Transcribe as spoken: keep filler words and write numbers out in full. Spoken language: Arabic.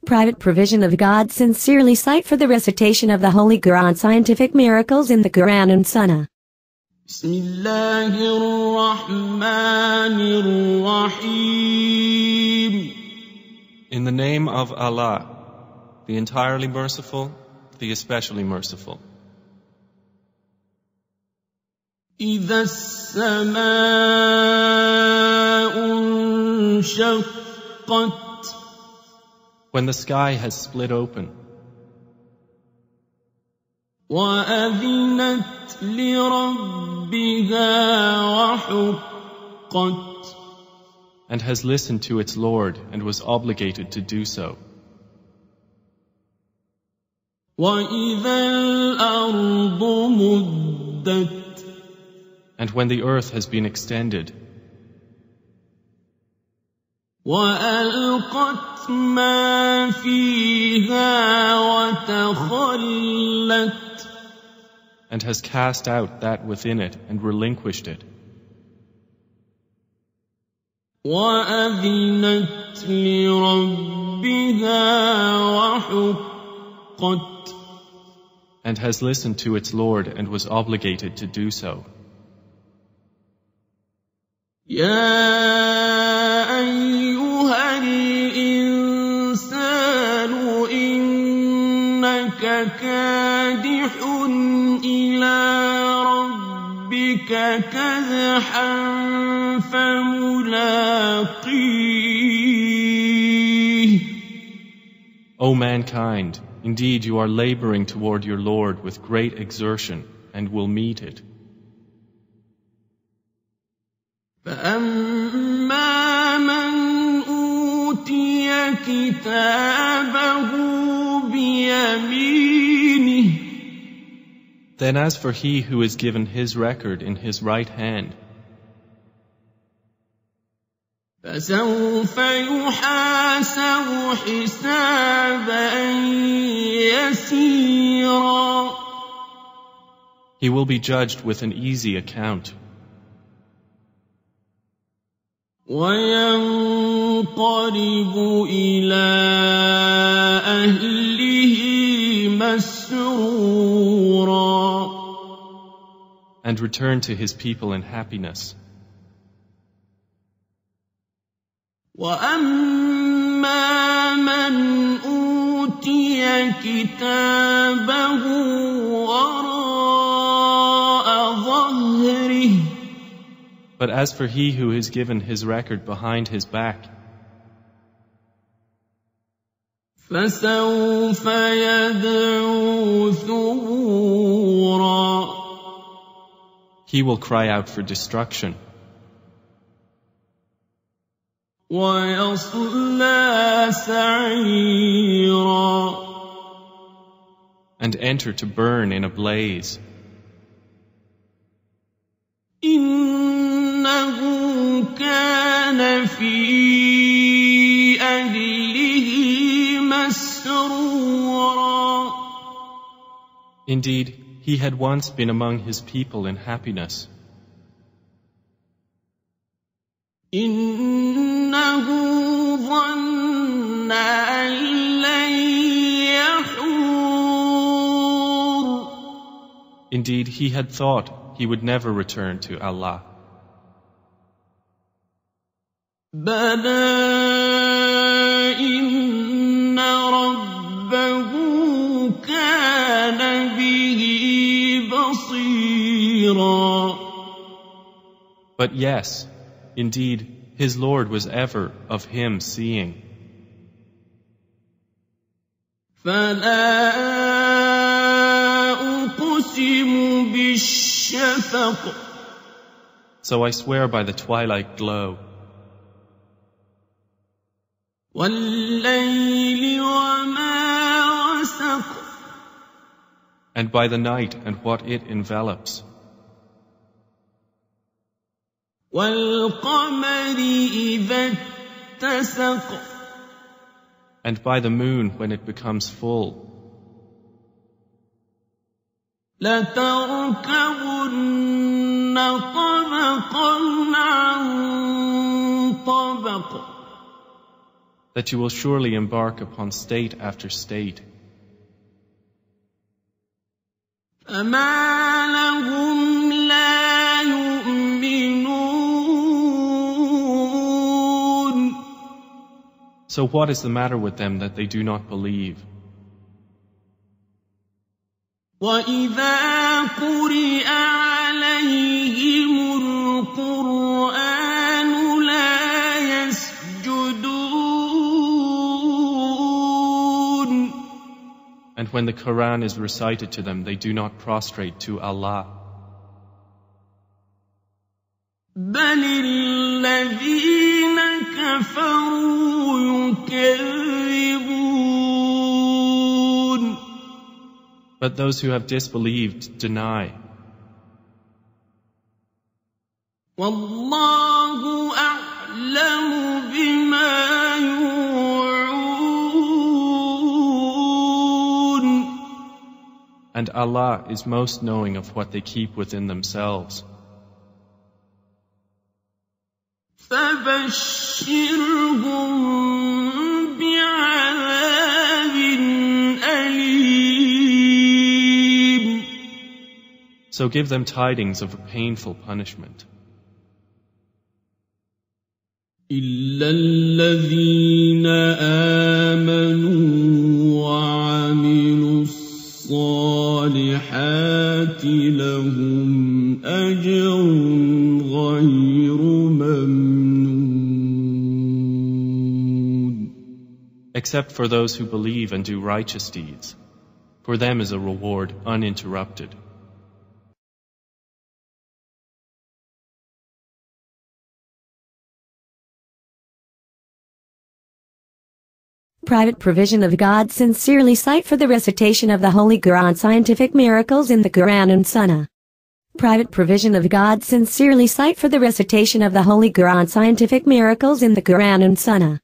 Private provision of God sincerely cite for the recitation of the Holy Quran scientific miracles in the Quran and Sunnah. Bismillahirrahmanirrahim. In the name of Allah, the entirely merciful, the especially merciful. إِذَا السَّمَاءُ انشَقَّتْ. When the sky has split open. وَأَذِنَتْ لِرَبِّهَا وَحُقَّتْ. And has listened to its Lord and was obligated to do so. وَإِذَا الْأَرْضُ مُدَّتْ. And when the earth has been extended. وَأَلْقَتْ مَا فِيهَا وَتَخَلَّتْ. And has cast out that within it and relinquished it. وَأَذِنَتْ لِرَبِّهَا وَحُقَّتْ. And has listened to its Lord and was obligated to do so. يَا أَيُّهَا الْإِنسَانُ إِنَّكَ كَادِحٌ إِلَىٰ رَبِّكَ كَدْحًا فَمُلَاقِيهِ. O mankind, indeed you are laboring toward your Lord with great exertion and will meet it. فَأَمَّا مَنْ أُوتِيَ كِتَابَهُ بِيَمِينِهِ. Then as for he who is given his record in his right hand, فَسَوْفَ يُحَاسَبُ حِسَابًا يَسِيرًا. he will be judged with an easy account. وَيَنْقَلِبُ إِلَىٰ أَهْلِهِ مَسْرُورًا. And return to his people in happiness. وَأَمَّا مَنْ أُوتِيَ كِتَابَهُ وَرَاءَ ظَهْرِهِ. But as for he who is given his record behind his back, فَسَوْفَ يَدْعُو ثُبُورًا. he will cry out for destruction. وَيَصْلَىٰ سَعِيرًا. And enter to burn in a blaze. إِنَّهُ كَانَ فِي أَهْلِهِ مَسْرُورًا. Indeed, he had once been among his people in happiness. إِنَّهُ ظَنَّ أَن لَّن يَحُورَ. Indeed, he had thought he would never return to Allah. بَلَىٰ إِنَّ رَبَّهُ كَانَ بِهِ بَصِيرًا. But yes, indeed, his Lord was ever of him seeing. فَلَا أُقْسِمُ بِالشَّفَقِ. So I swear by the twilight glow, وَاللَّيْلِ وَمَا وَسَقَ. and by the night and what it envelops, وَالْقَمَرِ إِذَا اتَّسَقَ. and by the moon when it becomes full. لَتَرْكَبُنَّ طَبَقًا عَن طَبَقٍ. that you will surely embark upon state after state. فما لهم لا يؤمنون. So what is the matter with them that they do not believe? وإذا قرئ عليهم القرآن لا يسجدون. And when the Quran is recited to them, they do not prostrate to Allah. بل الذين كفروا يكذبون. But those who have disbelieved deny. والله أعلم بما يوعون. And Allah is most knowing of what they keep within themselves. فبشرهم بعذاب أليم. So give them tidings of a painful punishment. إلا الذين آمنوا وعملوا الصالحات لهم أجر غير ممنون. Except for those who believe and do righteous deeds. For them is a reward uninterrupted. Private provision of God sincerely cite for the recitation of the Holy Quran scientific miracles in the Quran and Sunnah. Private provision of God sincerely cite for the recitation of the Holy Quran scientific miracles in the Quran and Sunnah.